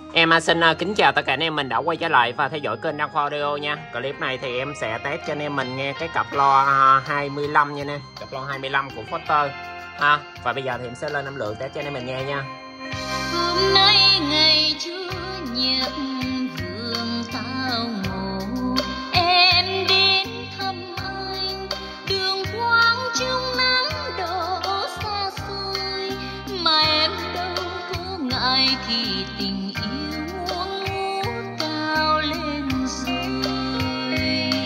Em xin kính chào tất cả anh em mình đã quay trở lại và theo dõi kênh Đăng Khoa Audio nha. Clip này thì em sẽ test cho anh em mình nghe cái cặp loa 25 nha anh em. Cặp loa 25 của Foster ha. Và bây giờ thì em sẽ lên âm lượng test cho anh em mình nghe nha. Hôm nay ngày Chúa nhật vườn tao ngủ, em đến thăm anh, đường quang trong nắng đổ xa xôi, mà em đâu có ngại khi tình yêu muôn ngút cao lên rồi.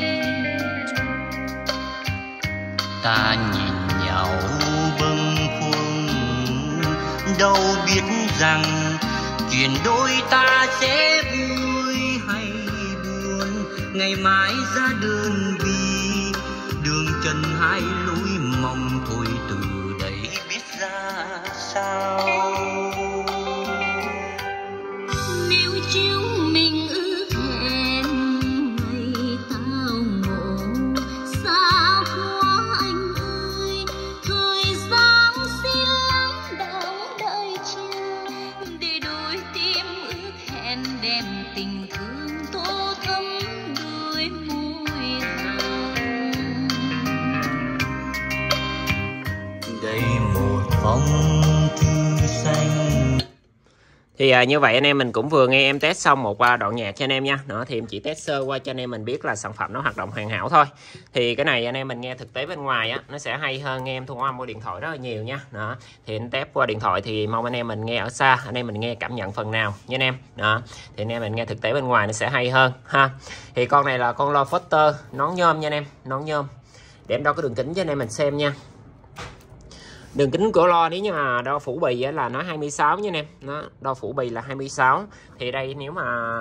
Ta nhìn nhau bâng khuâng, đâu biết rằng chuyện đôi ta sẽ vui hay buồn, ngày mai ra đơn vị đường trần hai lối mong thôi, từ đây biết ra sao. Nếu chúng mình ước hẹn ngày tao ngộ, xa quá anh ơi, thời gian xin lắng đọng đợi chờ, để đôi tim ước hẹn đem tình thương tô thắm đôi môi hồng. Đây một phong thư xanh. Thì như vậy anh em mình cũng vừa nghe em test xong một đoạn nhạc cho anh em nha. Đó thì em chỉ test sơ qua cho anh em mình biết là sản phẩm nó hoạt động hoàn hảo thôi. Thì cái này anh em mình nghe thực tế bên ngoài á nó sẽ hay hơn nghe em thu âm qua điện thoại rất là nhiều nha. Đó thì anh test qua điện thoại thì mong anh em mình nghe ở xa, anh em mình nghe cảm nhận phần nào nha anh em. Đó thì anh em mình nghe thực tế bên ngoài nó sẽ hay hơn ha. Thì con này là con loa Foster nón nhôm nha anh em, nón nhôm. Để em đo cái đường kính cho anh em mình xem nha. Đường kính của loa nếu như mà đo phủ bì là nó 26 nha anh em. Nó đo phủ bì là 26. Thì đây nếu mà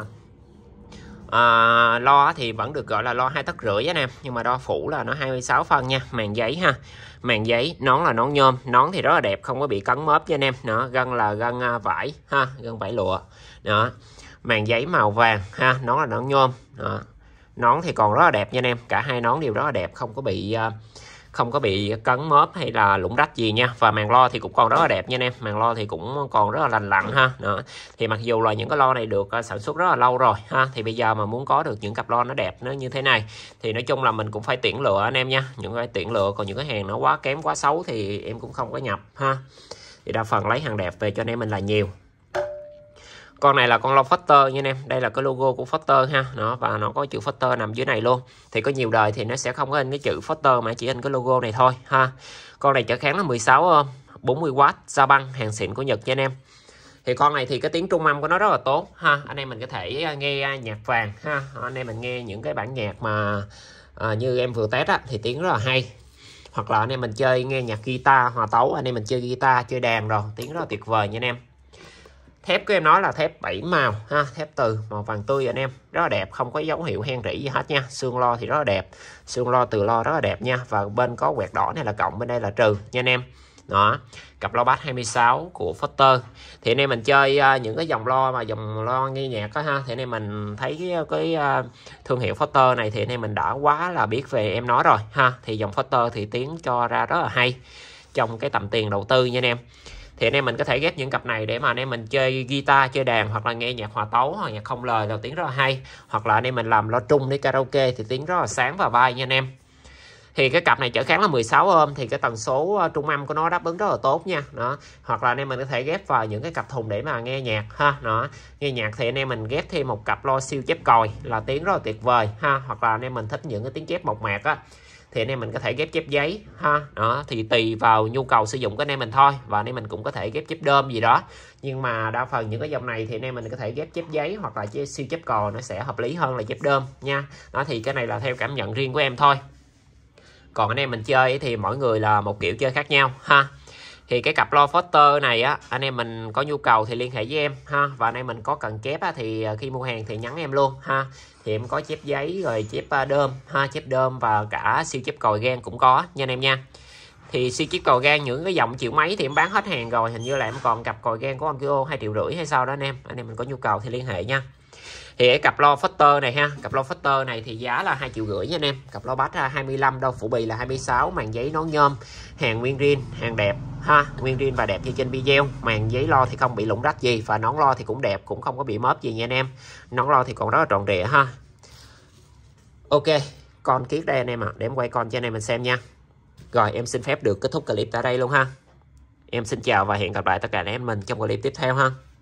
loa thì vẫn được gọi là loa 2,5 tấc anh em, nhưng mà đo phủ là nó 26 phân nha. Màn giấy ha, màn giấy, nón là nón nhôm, nón thì rất là đẹp, không có bị cấn móp cho anh em. Nó gân là gân vải ha, gân vải lụa. Đó, màn giấy màu vàng ha, nón là nón nhôm. Đó, nón thì còn rất là đẹp nha anh em, cả hai nón đều rất là đẹp, không có bị cấn móp hay là lủng rách gì nha. Và màn lo thì cũng còn rất là đẹp nha anh em, màn lo thì cũng còn rất là lành lặn ha. Đó. Thì mặc dù là những cái lo này được sản xuất rất là lâu rồi ha, thì bây giờ mà muốn có được những cặp lo nó đẹp nó như thế này thì nói chung là mình cũng phải tuyển lựa anh em nha, những cái tuyển lựa. Còn những cái hàng nó quá kém quá xấu thì em cũng không có nhập ha. Thì đa phần lấy hàng đẹp về cho anh em mình là nhiều. Con này là con loa Foster nha anh em. Đây là cái logo của Foster ha. Đó, và nó có chữ Foster nằm dưới này luôn. Thì có nhiều đời thì nó sẽ không có in cái chữ Foster mà chỉ in cái logo này thôi ha. Con này trở kháng là 16 ohm, 40W, da băng, hàng xịn của Nhật nha anh em. Thì con này thì cái tiếng trung âm của nó rất là tốt ha. Anh em mình có thể nghe nhạc vàng ha. Anh em mình nghe những cái bản nhạc mà như em vừa test á, thì tiếng rất là hay. Hoặc là anh em mình chơi nghe nhạc guitar, hòa tấu, anh em mình chơi guitar, chơi đàn rồi, tiếng rất là tuyệt vời nha anh em. Thép của em nói là thép 7 màu ha, thép từ màu vàng tươi anh em, rất là đẹp, không có dấu hiệu hen rỉ gì hết nha. Xương lo thì rất là đẹp, xương lo từ lo rất là đẹp nha. Và bên có quẹt đỏ này là cộng, bên đây là trừ nha anh em. Đó, cặp loa bass 26 của Foster. Thì anh em mình chơi những cái dòng lo mà dòng lo nghe nhạc đó ha, thì anh em mình thấy cái thương hiệu Foster này thì anh em mình đã quá là biết về em nói rồi ha. Thì dòng Foster thì tiếng cho ra rất là hay trong cái tầm tiền đầu tư nha anh em. Thì anh em mình có thể ghép những cặp này để mà anh em mình chơi guitar, chơi đàn, hoặc là nghe nhạc hòa tấu hoặc nhạc không lời là tiếng rất là hay. Hoặc là anh em mình làm loa trung để karaoke thì tiếng rất là sáng và bay nha anh em. Thì cái cặp này trở kháng là 16 ohm thì cái tần số trung âm của nó đáp ứng rất là tốt nha. Đó. Hoặc là anh em mình có thể ghép vào những cái cặp thùng để mà nghe nhạc ha. Đó. Nghe nhạc thì anh em mình ghép thêm một cặp loa siêu chép còi là tiếng rất là tuyệt vời ha. Hoặc là anh em mình thích những cái tiếng chép mộc mạc á thì anh em mình có thể ghép chép giấy ha. Đó thì tùy vào nhu cầu sử dụng của anh em mình thôi. Và anh em mình cũng có thể ghép chép đơm gì đó, nhưng mà đa phần những cái dòng này thì anh em mình có thể ghép chép giấy hoặc là siêu chép cò nó sẽ hợp lý hơn là chép đơm nha. Đó thì cái này là theo cảm nhận riêng của em thôi, còn anh em mình chơi thì mỗi người là một kiểu chơi khác nhau ha. Thì cái cặp loa Foster này á, anh em mình có nhu cầu thì liên hệ với em ha. Và anh em mình có cần chép á, thì khi mua hàng thì nhắn em luôn ha. Thì em có chép giấy rồi chép đơm ha, chép đơm và cả siêu chép còi gan cũng có nha anh em nha. Thì siêu chép còi gan những cái dòng triệu mấy thì em bán hết hàng rồi, hình như là em còn cặp còi gan của anh Kyo 2,5 triệu hay sao đó anh em mình có nhu cầu thì liên hệ nha. Thì cái cặp loa Foster này ha, cặp loa Foster này thì giá là 2,5 triệu nha anh em. Cặp loa bass 25, đo phủ bì là 26, màn giấy nón nhôm, hàng nguyên riêng, hàng đẹp ha, nguyên zin và đẹp như trên video. Màn giấy lo thì không bị lủng rách gì, và nón lo thì cũng đẹp, cũng không có bị móp gì nha anh em. Nón lo thì còn rất là tròn trịa ha. Ok, con kiết đây anh em ạ, để em quay con cho anh em mình xem nha. Rồi em xin phép được kết thúc clip tại đây luôn ha. Em xin chào và hẹn gặp lại tất cả anh em mình trong clip tiếp theo ha.